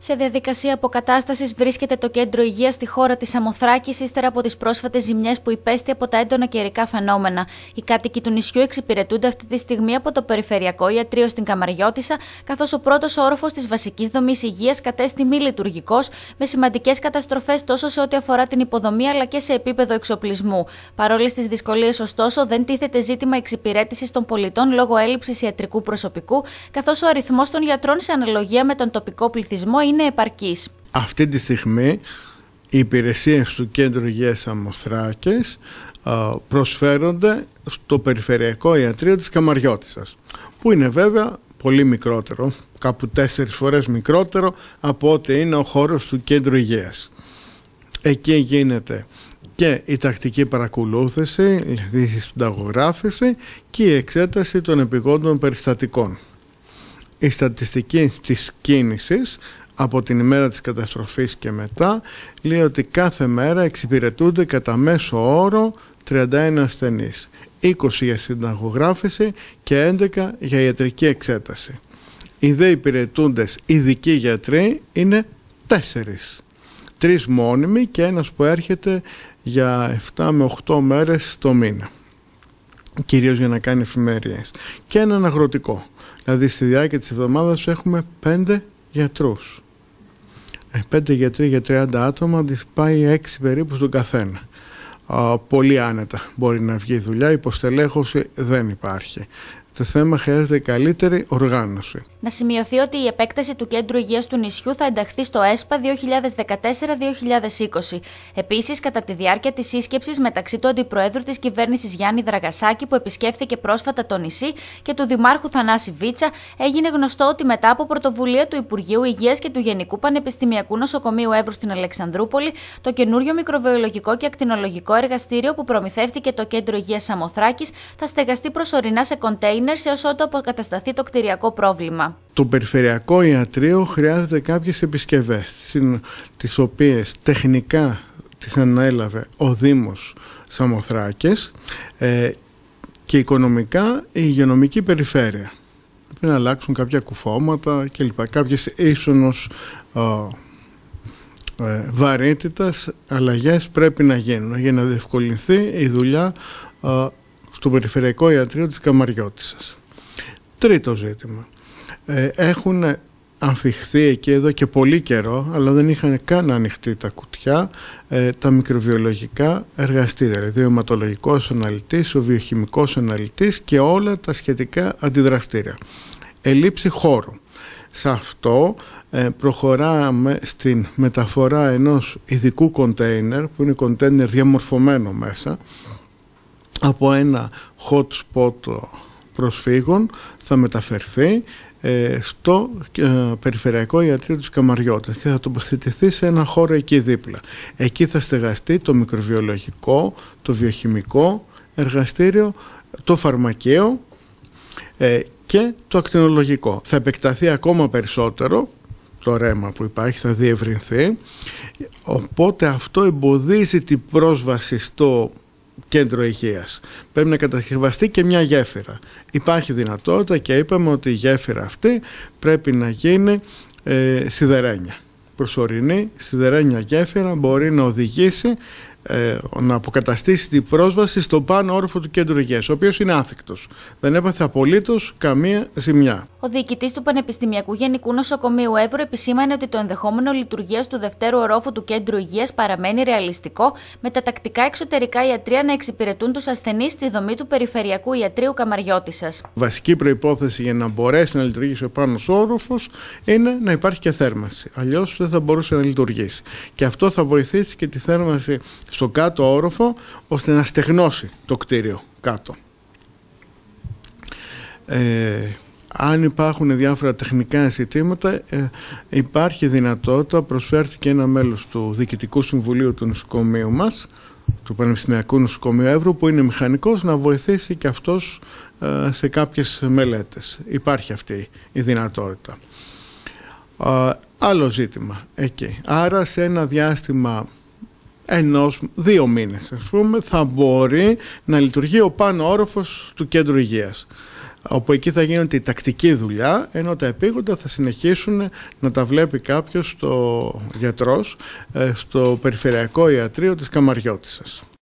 Σε διαδικασία αποκατάστασης βρίσκεται το κέντρο υγείας στη χώρα της Σαμοθράκης ύστερα από τις πρόσφατες ζημιές που υπέστη από τα έντονα καιρικά φαινόμενα. Οι κάτοικοι του νησιού εξυπηρετούνται αυτή τη στιγμή από το Περιφερειακό Ιατρείο στην Καμαριώτισσα, καθώς ο πρώτος όροφος της βασικής δομής υγείας κατέστη μη λειτουργικός, με σημαντικές καταστροφές τόσο σε ό,τι αφορά την υποδομή αλλά και σε επίπεδο εξοπλισμού. Παρόλες τις δυσκολίες, ωστόσο, δεν τίθεται ζήτημα εξυπηρέτησης των πολιτών λόγω έλλειψης ιατρικού προσωπικού, καθώς ο αριθμός των γιατρών σε αναλογία με τον τοπικό πληθυσμό είναι επαρκής. Αυτή τη στιγμή οι υπηρεσίες του Κέντρου Υγείας Σαμοθράκης προσφέρονται στο Περιφερειακό Ιατρείο της Καμαριώτισσας, που είναι βέβαια πολύ μικρότερο, κάπου 4 φορές μικρότερο από ό,τι είναι ο χώρος του Κέντρου Υγείας. Εκεί γίνεται και η τακτική παρακολούθηση, δηλαδή η συνταγογράφηση και η εξέταση των επειγόντων περιστατικών. Η στατιστική της κίνησης από την ημέρα της καταστροφής και μετά λέει ότι κάθε μέρα εξυπηρετούνται κατά μέσο όρο 31 ασθενείς, 20 για συνταγογράφηση και 11 για ιατρική εξέταση. Οι δε υπηρετούντες ειδικοί γιατροί είναι 4. 3 μόνιμοι και ένας που έρχεται για 7 με 8 μέρες το μήνα, κυρίως για να κάνει εφημερίες, και έναν αγροτικό. Δηλαδή στη διάρκεια της εβδομάδας έχουμε 5 γιατρούς. 5 γιατροί για 30 άτομα, πάει 6 περίπου στον καθένα. Πολύ άνετα μπορεί να βγει δουλειά, υποστελέχωση δεν υπάρχει. Το θέμα χρειάζεται καλύτερη οργάνωση. Να σημειωθεί ότι η επέκταση του Κέντρου Υγείας του νησιού θα ενταχθεί στο ΕΣΠΑ 2014-2020. Επίσης, κατά τη διάρκεια της σύσκεψης μεταξύ του Αντιπροέδρου της Κυβέρνησης Γιάννη Δραγασάκη, που επισκέφθηκε πρόσφατα το νησί, και του Δημάρχου Θανάση Βίτσα, έγινε γνωστό ότι μετά από πρωτοβουλία του Υπουργείου Υγείας και του Γενικού Πανεπιστημιακού Νοσοκομείου Εύρου στην Αλεξανδρούπολη, το καινούριο μικροβιολογικό και ακτινολογικό εργαστήριο που προμηθεύτηκε το Κέντρο Υγείας Σαμοθράκης θα στεγαστεί προσωρινά σε κοντέινερ έως ότου αποκατασταθεί το κτηριακό πρόβλημα. Το Περιφερειακό Ιατρείο χρειάζεται κάποιες επισκευές, τις οποίες τεχνικά τις ανέλαβε ο Δήμος Σαμοθράκης και οικονομικά η υγειονομική περιφέρεια. Πρέπει να αλλάξουν κάποια κουφώματα κλπ. Κάποιες ίσονος βαρύτητας αλλαγές πρέπει να γίνουν για να διευκολυνθεί η δουλειά στο Περιφερειακό Ιατρείο της Καμαριώτισσας. Τρίτο ζήτημα. Έχουν αμφιχθεί εκεί εδώ και πολύ καιρό, αλλά δεν είχαν καν ανοιχτεί τα κουτιά, τα μικροβιολογικά εργαστήρια, δηλαδή ο αιματολογικός αναλυτής, ο βιοχημικός αναλυτής και όλα τα σχετικά αντιδραστήρια. Ελλείψη χώρου. Σε αυτό προχωράμε στην μεταφορά ενός ειδικού κοντέινερ, που είναι κοντέινερ διαμορφωμένο μέσα, από ένα hot spot προσφύγων, θα μεταφερθεί στο Περιφερειακό Ιατρείο της Καμαριώτισσας και θα τοποθετηθεί σε ένα χώρο εκεί δίπλα. Εκεί θα στεγαστεί το μικροβιολογικό, το βιοχημικό εργαστήριο, το φαρμακείο και το ακτινολογικό. Θα επεκταθεί ακόμα περισσότερο το ρέμα που υπάρχει, θα διευρυνθεί, οπότε αυτό εμποδίζει την πρόσβαση στο Κέντρο Υγείας. Πρέπει να κατασκευαστεί και μια γέφυρα. Υπάρχει δυνατότητα και είπαμε ότι η γέφυρα αυτή πρέπει να γίνει σιδερένια. Προσωρινή σιδερένια γέφυρα μπορεί να οδηγήσει να αποκαταστήσει την πρόσβαση στο πάνω όροφο του Κέντρου Υγείας, ο οποίος είναι άθικτος. Δεν έπαθε απολύτως καμία ζημιά. Ο διοικητής του Πανεπιστημιακού Γενικού Νοσοκομείου Εύρου επισήμανε ότι το ενδεχόμενο λειτουργίας του δευτέρου ορόφου του Κέντρου Υγείας παραμένει ρεαλιστικό, με τα τακτικά εξωτερικά ιατρεία να εξυπηρετούν τους ασθενείς στη δομή του Περιφερειακού Ιατρείου Καμαριώτισσας. Βασική προϋπόθεση για να μπορέσει να λειτουργήσει ο πάνος όροφος είναι να υπάρχει και θέρμανση. Αλλιώς δεν θα μπορούσε να λειτουργήσει. Και αυτό θα βοηθήσει και τη θέρμανση στο κάτω όροφο, ώστε να στεγνώσει το κτίριο κάτω. Αν υπάρχουν διάφορα τεχνικά ζητήματα, υπάρχει δυνατότητα, προσφέρθηκε ένα μέλος του Διοικητικού Συμβουλίου του νοσοκομείου μας, του Πανεπιστημιακού Νοσοκομείου Εύρου, που είναι μηχανικός, να βοηθήσει και αυτός σε κάποιες μελέτες. Υπάρχει αυτή η δυνατότητα. Άλλο ζήτημα εκεί. Άρα σε ένα διάστημα 1-2 μήνες, ας πούμε, θα μπορεί να λειτουργεί ο πάνω όροφος του Κέντρου Υγείας. όπου εκεί θα γίνεται η τακτική δουλειά, ενώ τα επίγοντα θα συνεχίσουν να τα βλέπει κάποιος γιατρός στο Περιφερειακό Ιατρείο της Καμαριώτισσας.